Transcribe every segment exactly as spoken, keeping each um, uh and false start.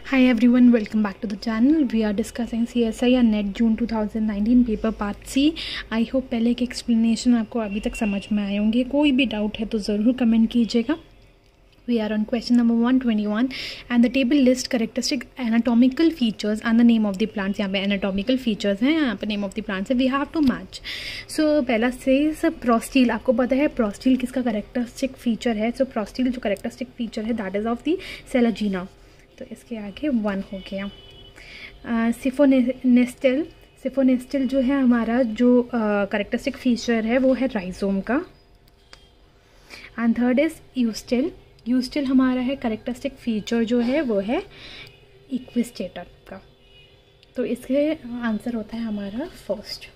Hi everyone, welcome back to the channel. We are discussing C S I and Net June twenty nineteen paper part C. I hope पहले के explanation आपको अभी तक समझ में आए होंगे. कोई भी doubt है तो ज़रूर comment कीजिएगा. We are on question number one twenty-one and the table list characteristic anatomical features and the name of the plants. यहाँ पे anatomical features हैं, यहाँ पे name of the plants है. We have to match. So पहला says prostyle. आपको पता है prostyle किसका characteristic feature है? So prostyle जो characteristic feature है that is of the Selagina. तो इसके आगे वन हो गया. सिफोनेस्टल सिफोनेस्टल जो है हमारा जो करेक्टरिस्टिक uh, फीचर है वो है राइजोम का. And third is eustele. Eustele हमारा है करेक्टरिस्टिक फीचर जो है वो है इक्विस्टेटर का. तो इसके आंसर होता है हमारा first.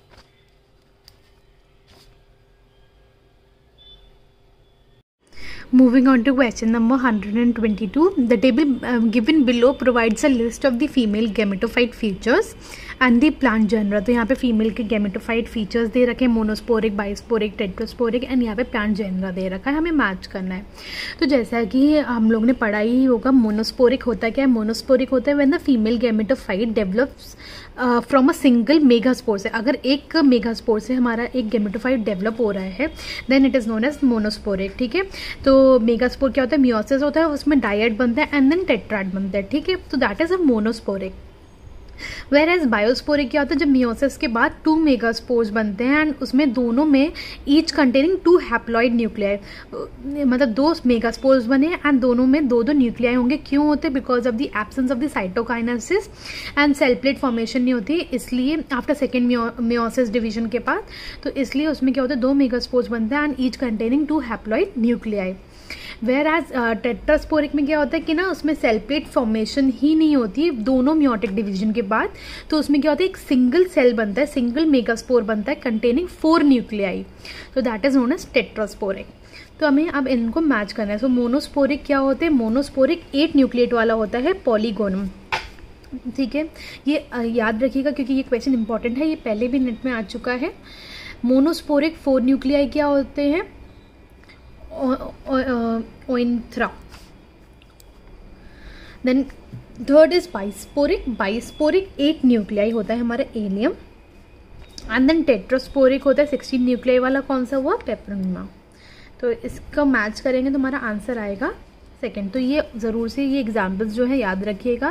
Moving on to question number one hundred twenty-two. The table uh, given below provides a list of the female gametophyte features and the plant genera. तो यहाँ पे फीमेल के गेमेटोफाइट फीचर्स दे रखे हैं, मोनोस्पोरिक, बाइस्पोरिक, टेट्रोस्पोरिक एंड यहाँ पे plant genre दे रखा है. हमें मैच करना है. तो जैसा कि हम लोग ने पढ़ा ही होगा, मोनोस्पोरिक होता क्या है? मोनोस्पोरिक होता है when the female gametophyte develops from a single megaspore से. अगर एक मेगास्पोर से हमारा एक गेमेटोफाइट डेवलप हो रहा है then it is known as monosporic. ठीक है. तो मेगास्पोर क्या होता है? मियोसिस होता है, उसमें डायड बनता है एंड देन टेट्राड बनता है. ठीक है. तो that is a monosporic. Where as bisporic क्या होता है? जब मियोसिस के बाद टू मेगास्पोर्स बनते हैं एंड उसमें दोनों में each containing two haploid nuclei, मतलब दो मेगास्पोर्स बने एंड दोनों में दो दो न्यूक्लियाई होंगे. क्यों होते? Because of the absence of the cytokinesis and cell plate formation नहीं होती, इसलिए आफ्टर सेकेंड मियोसिस डिवीजन के बाद. तो इसलिए उसमें क्या होता है? दो मेगास्पोर्स बनते हैं and each containing two haploid nuclei. Where as tetrasporic में क्या होता है कि ना उसमें सेल प्लेट फॉर्मेशन ही नहीं होती दोनों मियोटिक डिवीजन के बाद. तो उसमें क्या होता है? एक सिंगल सेल बनता है, सिंगल मेगास्पोर बनता है कंटेनिंग फोर न्यूक्लियाई. तो that is known as tetrasporic. तो हमें अब इनको मैच करना है. सो मोनोस्पोरिक क्या होते हैं? मोनोस्पोरिक एट न्यूक्लिएट वाला होता है, पॉलीगोनम. ठीक है. ये याद रखिएगा क्योंकि ये क्वेश्चन इंपॉर्टेंट है, ये पहले भी नेट में आ चुका है. मोनोस्पोरिक फोर न्यूक्लियाई क्या होते हैं? ओइंथ्रा. Then third is bisporic. Bisporic eight nuclei होता है हमारा एलियम. एंड देन टेट्रास्पोरिक होता है सिक्सटीन न्यूक्लियाई वाला. कौन सा हुआ? पेपरमिमा. तो इसका मैच करेंगे तो हमारा आंसर आएगा सेकेंड. तो ये ज़रूर से ये एग्जाम्पल्स जो है याद रखिएगा,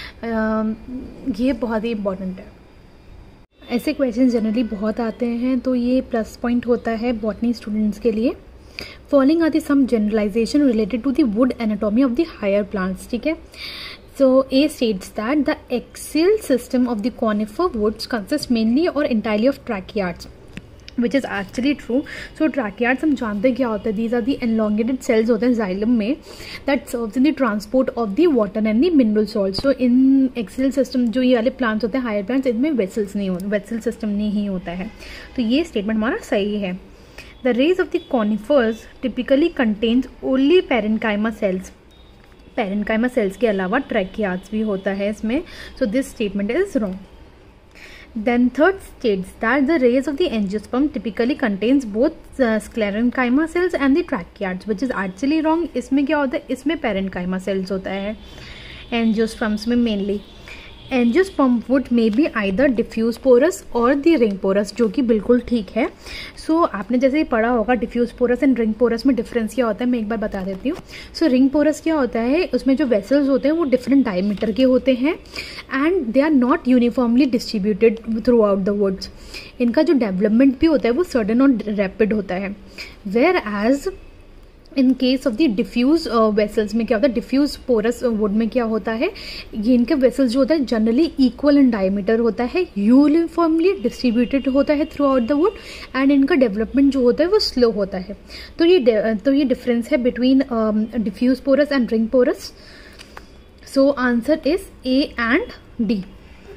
ये बहुत ही इंपॉर्टेंट है. ऐसे क्वेश्चन जनरली बहुत आते हैं तो ये प्लस पॉइंट होता है बॉटनी स्टूडेंट्स के लिए. Following are the some generalization related to the wood anatomy of the higher plants. ठीक है. So A states that the axial system of the conifer woods consists mainly or entirely of tracheids, which is actually true. So tracheids हम जानते हैं क्या होता है? These are the elongated cells होते हैं xylem में that serves in the transport of the water and the mineral salts. So in axial system जो ये वाले plants होते हैं higher plants, इनमें vessels नहीं होते, vessel system नहीं ही होता है. तो ये statement हमारा सही है. The rays of the conifers typically contains only parenchyma cells. Parenchyma cells के अलावा tracheids भी होता है इसमें. So this statement is wrong. Then third states that the rays of the angiosperm typically contains both uh, sclerenchyma cells and the tracheids, which is actually wrong. इसमें क्या होता है? इसमें parenchyma cells होता है angiosperms में mainly. Angiosperm wood may be either diffuse porous और the ring porous, जो कि बिल्कुल ठीक है. सो so, आपने जैसे ही पढ़ा होगा diffuse porous and ring porous में डिफरेंस क्या होता है, मैं एक बार बता देती हूँ. सो रिंग पोरस क्या होता है? उसमें जो वेसल्स होते हैं वो डिफरेंट डायमीटर के होते हैं and they are not uniformly distributed throughout the woods. इनका जो डेवलपमेंट भी होता है वो सडन और रैपिड होता है. Where as in case of the diffuse vessels में क्या होता है? डिफ्यूज पोरस वुड में क्या होता है? ये इनके वेसल्स जो होता है जनरली इक्वल इन डायमीटर होता है, यूनिफॉर्मली डिस्ट्रीब्यूटेड होता है throughout the wood and इनका डेवलपमेंट जो होता है वो स्लो होता है. तो ये तो ये डिफरेंस है between diffuse porous and ring porous. So answer is A and D.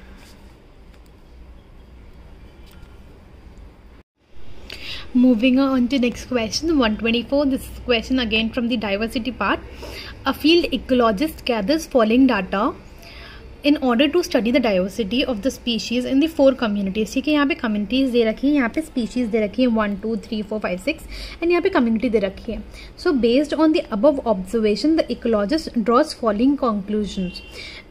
Moving on to next question, one twenty-four. This is question again from the diversity part. A field ecologist gathers following data in order to study the diversity of the species in the four communities. ठीक है. यहाँ पे communities दे रखी है, यहाँ पे species दे रखी है one, two, three, four, five, six and यहाँ पे community दे रखी है. So based on the above observation, the ecologist draws following conclusions.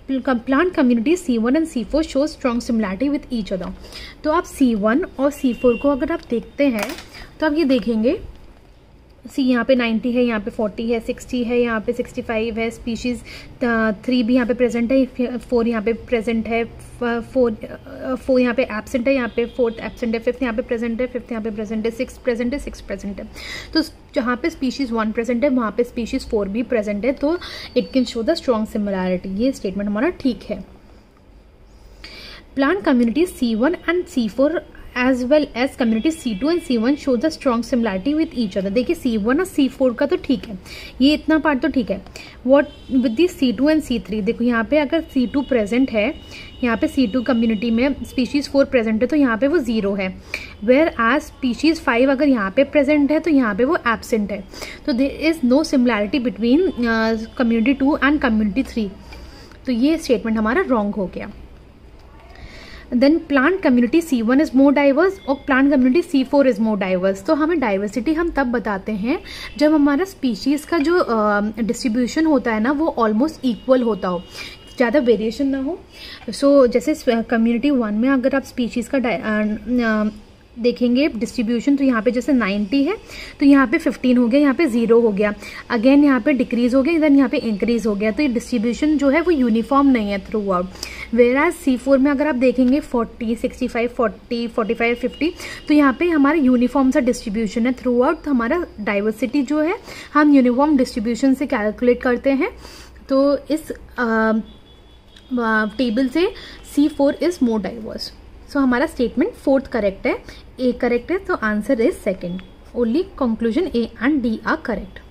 Plant community C one and C four show strong similarity with each other. तो आप सी one और सी four को अगर आप देखते हैं तो आप ये देखेंगे, सी यहाँ पे नाइन्टी है, यहाँ पे फोर्टी है, सिक्सटी है, यहाँ पे सिक्सटी फाइव है, स्पीशीज़ थ्री भी यहाँ पे प्रेजेंट है, फोर यहाँ पे प्रेजेंट है, फोर फोर यहाँ पे एब्सेंट है, यहाँ पे फोर्थ एब्सेंट है, फिफ्थ यहाँ पे प्रेजेंट है, फिफ्थ यहाँ पे प्रेजेंट है, सिक्स प्रेजेंट है, सिक्स प्रेजेंट है। तो जहाँ पे स्पीशीज़ वन प्रेजेंट है वहाँ पे स्पीशीज़ फोर भी प्रेजेंट है, तो it can show the strong similarity. ये स्टेटमेंट हमारा ठीक है। Plant community C one and C four as well as community C two and C one show the strong similarity with each other। देखिए सी one और सी four का तो ठीक है, ये इतना पार्ट तो ठीक है। What with the C two and C three, देखो यहाँ पे अगर सी टू प्रेजेंट है, यहाँ पे सी टू कम्युनिटी में स्पीशीज़ फोर प्रेजेंट है तो यहाँ पे वो जीरो है, वेयर एज स्पीशीज़ फाइव अगर यहाँ पे प्रेजेंट है तो यहाँ पे वो एब्सेंट है। तो there is no similarity between community two and community three. तो ये स्टेटमेंट हमारा रॉन्ग हो गया। Then plant community C one is more diverse और plant community C four is more diverse. तो हमें डाइवर्सिटी हम तब बताते हैं जब हमारा स्पीशीज़ का जो डिस्ट्रीब्यूशन uh, होता है ना वो ऑलमोस्ट इक्वल होता हो, ज़्यादा वेरिएशन ना हो। सो so, जैसे कम्युनिटी वन में अगर आप स्पीशीज़ का देखेंगे डिस्ट्रीब्यूशन, तो यहाँ पे जैसे नाइन्टी है तो यहाँ पे फिफ्टीन हो गया, यहाँ पे जीरो हो गया, अगेन यहाँ पे डिक्रीज हो गया, देन यहाँ पे इंक्रीज हो गया। तो ये डिस्ट्रीब्यूशन जो है वो यूनिफॉर्म नहीं है throughout. Where as C four में अगर आप देखेंगे forty, sixty five, forty, forty five, fifty, तो यहाँ पे हमारा यूनिफॉर्म सा डिस्ट्रीब्यूशन है थ्रू आउट। तो हमारा डाइवर्सिटी जो है हम यूनिफॉर्म डिस्ट्रीब्यूशन से कैलकुलेट करते हैं। तो इस टेबल से C four is more diverse. So हमारा स्टेटमेंट फोर्थ करेक्ट है, ए करेक्ट है, तो answer is second. Only conclusion A and D are correct.